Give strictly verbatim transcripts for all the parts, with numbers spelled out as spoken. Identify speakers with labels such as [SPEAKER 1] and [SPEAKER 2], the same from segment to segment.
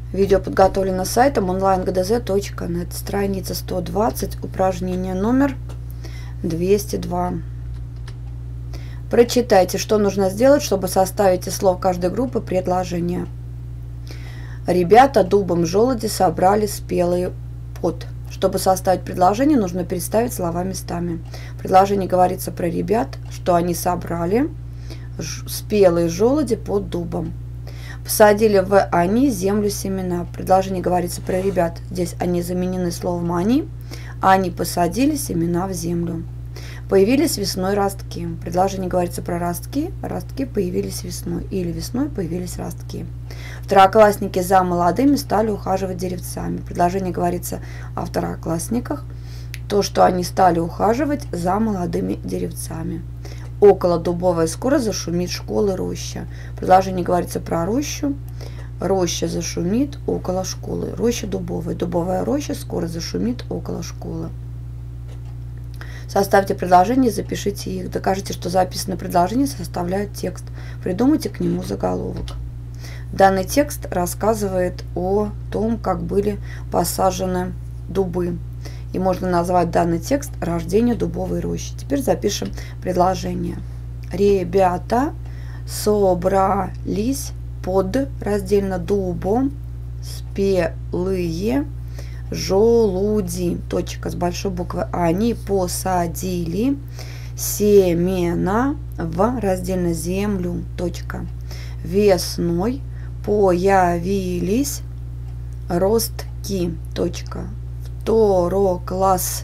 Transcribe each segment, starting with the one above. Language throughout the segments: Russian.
[SPEAKER 1] Видео подготовлено сайтом онлайн гэ дэ зэ точка нет. Страница сто двадцать, упражнение номер двести два. Прочитайте, что нужно сделать, чтобы составить из слов каждой группы предложение. Ребята дубом желуди собрали спелый плод. Чтобы составить предложение, нужно переставить слова местами. В предложении говорится про ребят, что они собрали спелые желуди под дубом. Посадили в они землю семена. В предложении говорится про ребят. Здесь они заменены словом они. Они посадили семена в землю. Появились весной ростки. В предложении говорится про ростки. Ростки появились весной. Или весной появились ростки. Второклассники за молодыми стали ухаживать деревцами. В предложении говорится о второклассниках. То, что они стали ухаживать за молодыми деревцами. Около дубовой скоро зашумит школы роща. В предложении говорится про рощу. Роща зашумит около школы. Роща дубовая. Дубовая роща скоро зашумит около школы. Составьте предложения, запишите их. Докажите, что записанное предложение составляет текст. Придумайте к нему заголовок. Данный текст рассказывает о том, как были посажены дубы. И можно назвать данный текст «Рождение дубовой рощи». Теперь запишем предложение. Ребята собрались под раздельно дубом спелые желуди. Точка с большой буквы. Они посадили семена в раздельно землю. Точка. Весной появились ростки. Точка. Второклассники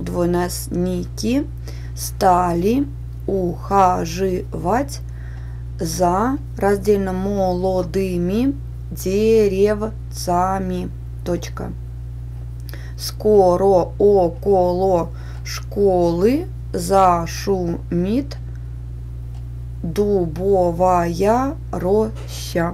[SPEAKER 1] стали ухаживать за раздельно молодыми деревцами. Точка. Скоро около школы зашумит дубовая роща.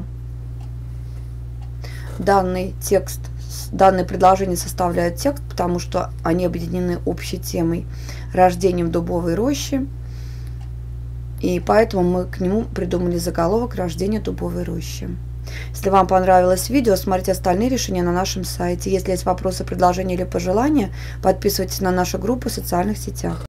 [SPEAKER 1] Данный текст, данное предложение составляет текст, потому что они объединены общей темой рождением дубовой рощи. И поэтому мы к нему придумали заголовок «Рождение дубовой рощи». Если вам понравилось видео, смотрите остальные решения на нашем сайте. Если есть вопросы, предложения или пожелания, подписывайтесь на нашу группу в социальных сетях.